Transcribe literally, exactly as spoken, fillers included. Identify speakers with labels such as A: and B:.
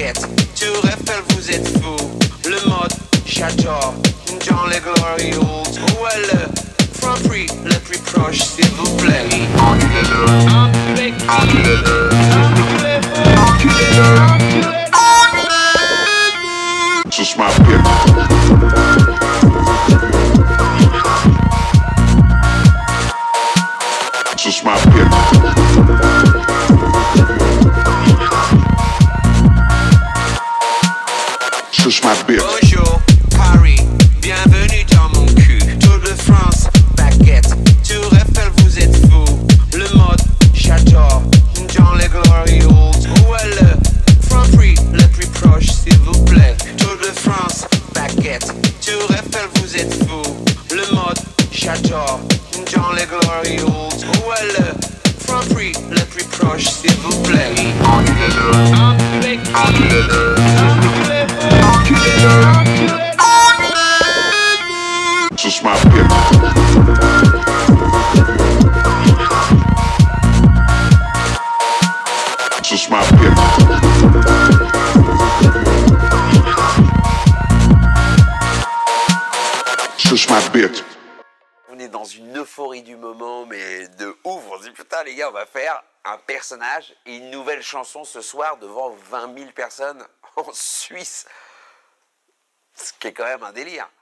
A: baguette. Tour Eiffel, vous êtes fou. Le mode, j'adore. Dans les glory holes. Où est le Franprix le plus proche, s'il vous plaît? Enculez-le, enculez qui? Enculez-le, enculez-le, enculez-le, enculez-le.
B: Just my bitch. Just my bitch. Just my bitch.
A: Bonjour, Paris, bienvenue dans mon cul. Tour de France, baguette. Tour Eiffel, vous êtes fou. Le mode, j'adore. Dans les glory holes. Où est le Franprix le plus proche, s'il vous plaît? Tour de France, baguette. Tour Eiffel, vous êtes fou. Le mode, j'adore. Dans les glory holes. Où est le Franprix le plus proche, s'il vous plaît? Enculez-le, enculez qui? Enculez-le, enculez-le, enculez-le, enculez-le.
B: Just my bitch. Just my bitch. Just my bitch.
C: On est dans une euphorie du moment, mais de ouf. On se dit, putain, les gars, on va faire un personnage et une nouvelle chanson ce soir devant vingt mille personnes en Suisse. Ce qui est quand même un délire.